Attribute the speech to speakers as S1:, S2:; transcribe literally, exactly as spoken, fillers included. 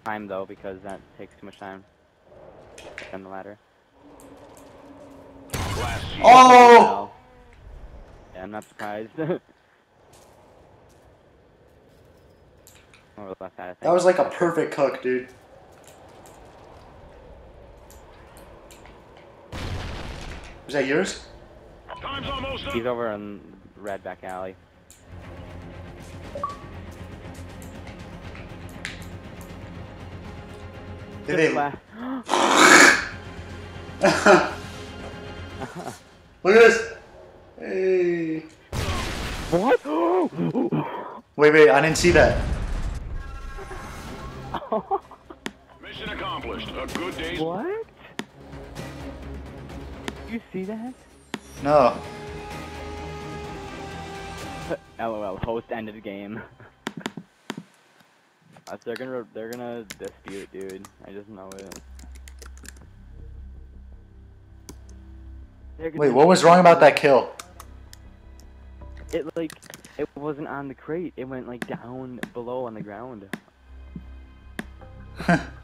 S1: time though, because that takes too much time. On the ladder.
S2: Oh!
S1: Yeah, I'm not surprised. Over the left side, I think.
S2: That was like a perfect cook, dude. Was that yours?
S3: Time's almost up.
S1: He's over on red back alley.
S2: Did they... Look at this! Hey!
S1: What?
S2: Wait, wait, I didn't see that.
S3: Mission accomplished. A good day's...
S1: What? You see that?
S2: No.
S1: LOL, host ended the game. uh, they're gonna they're gonna dispute, dude. I just know it.
S2: Wait, what was wrong about that kill?
S1: It like it wasn't on the crate. It went like down below on the ground.